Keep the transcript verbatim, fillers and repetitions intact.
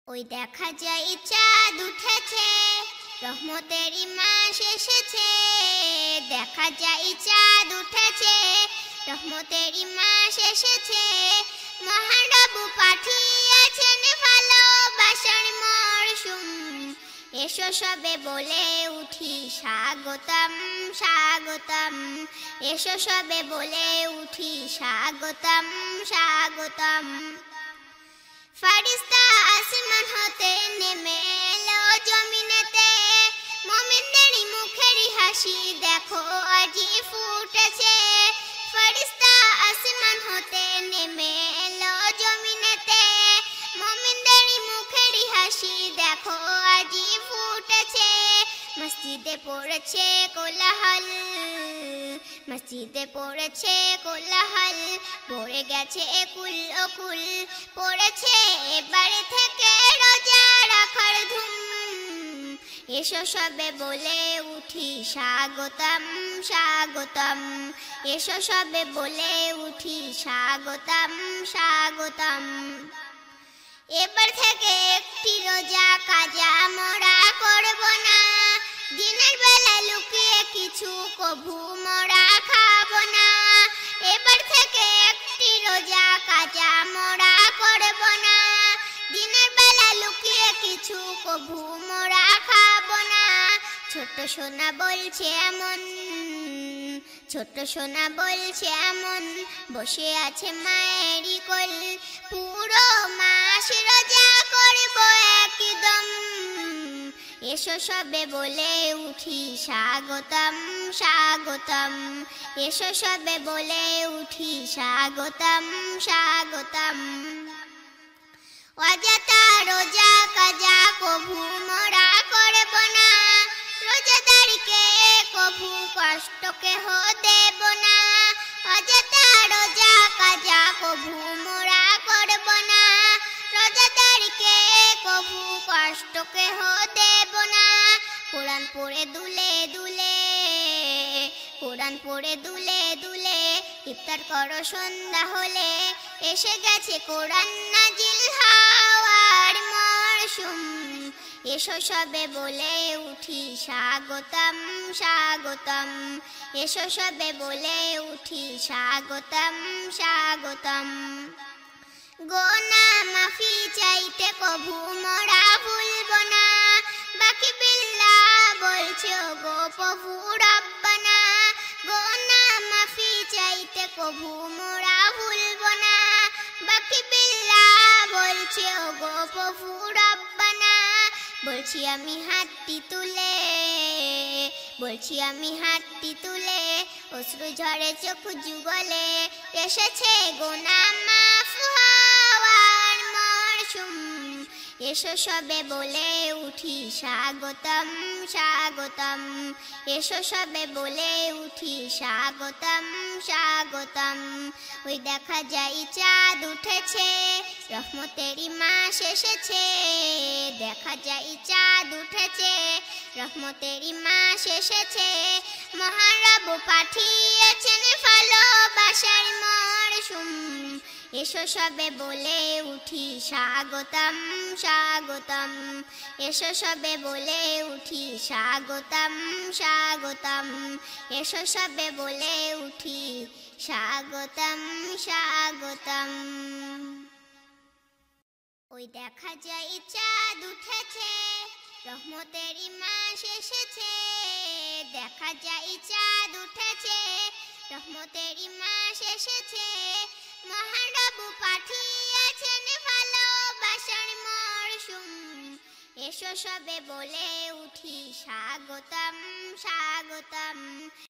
ওই দেখা যায় চাঁদ উঠেছে, রহমতেরই মাস এসেছে। দেখা যায় চাঁদ উঠেছে, রহমতেরই মাস এসেছে। মহানবু পাঠিয়েছেন ভালোবাসার মরশুম। এসো সবে বলে উঠি স্বাগতম স্বাগতম। এসো সবে বলে উঠি স্বাগতম স্বাগতম। ফারিস্তা আসমান হতে নেমে এলো জমিনেতে। মুমিনদেরই মুখেরই হাসি দেখো আজি ফুটেছে। ফারিস্তা আসমান হতে নেমে এলো জমিনেতে। মুমিনদেরই মুখেরই হাসি দেখো আজি ফুটেছে। মসজিদে পড়েছে কোলাহল, মসজিদে পড়েছে কোলাহল। পড়ে গেছে একুল ওকুল, পড়েছে এবারে থেকে রোজা রাখার ধুম। এসো সবে বলে উঠি স্বাগতম স্বাগতম। এসো সবে বলে উঠি স্বাগতম স্বাগতম। এবার থেকে একটি রোজা কাজা মোরা করব না। দিনের বেলা লুকিয়ে কিছু কভু মোরা খাবো না। এবার থেকে একটি রোজা কাজা মোরা করব না। দিনের বেলা লুকিয়ে কিছু কভু মোরা খাবো না। ছোট সোনা বলছে এমন, ছোট সোনা বলছে এমন। বসে আছে মায়েরই কোল, পুরো মাস রোজা করব একদম। এসো সবে বলে উঠি স্বাগতম স্বাগতম। এসো সবে বলে উঠি স্বাগতম স্বাগতম। অযথা রোজা কাজা কভু মোরা করব না। রোজাদারকে কভু কষ্টকে দেব না। অযথা রোজা কাজা কভু মোরা করব না। রোজাদারকে কভু কষ্টকে দেব না। কোরআন পড়ে দুলে দুলে, কোরআন পড়ে দুলে দুলে। ইফতার করো সন্ধ্যা হলে, এসে গেছে কোরআন নাজিল হওয়ার মরশুম। এসো সবে বলে উঠি স্বাগতম স্বাগতম। এসো সবে বলে উঠি স্বাগতম স্বাগতম। গোনা মাফি চাইতে কভু মোরা ভুলব না। বাকি বিল্লাহ বলছে গো প্রভু রব্বানা। গোনা মাফি চাইতে কভু মোরা ভুলব না। বাকি বিল্লাহ বলছে গো প্রভু রব্বানা। বলছি আমি হাতটি তুলে, বলছি আমি হাতটি তুলে। অশ্রু ঝরে চোখ যুগলে, এসেছে গোনা মাফ হওয়ার মরশুম। এসো সবে বলে উঠি স্বাগতম স্বাগতম। এসো সবে বলে উঠি স্বাগতম স্বাগতম। ওই দেখা যায় চাঁদ উঠেছে, রহমতেরই মাস এসেছে। দেখা যায় চাঁদ উঠেছে, রহমতেরই মাস এসেছে। মহানবু পাঠিয়েছেন ভালোবাসার মরশুম। এসো সবে বলে উঠি স্বাগতম স্বাগতম। এসো সবে বলে উঠি স্বাগতম স্বাগতম। এসো সবে বলে উঠি স্বাগতম স্বাগতম। ওই দেখা যায় চাঁদ উঠেছে, রহমতেরই মাস এসেছে। দেখা যায় চাঁদ উঠেছে, রহমতেরই মাস এসেছে। মহানবু পাঠিয়েছেন ভালোবাসার মরশুম। এসো সবে বলে উঠি স্বাগতম স্বাগতম।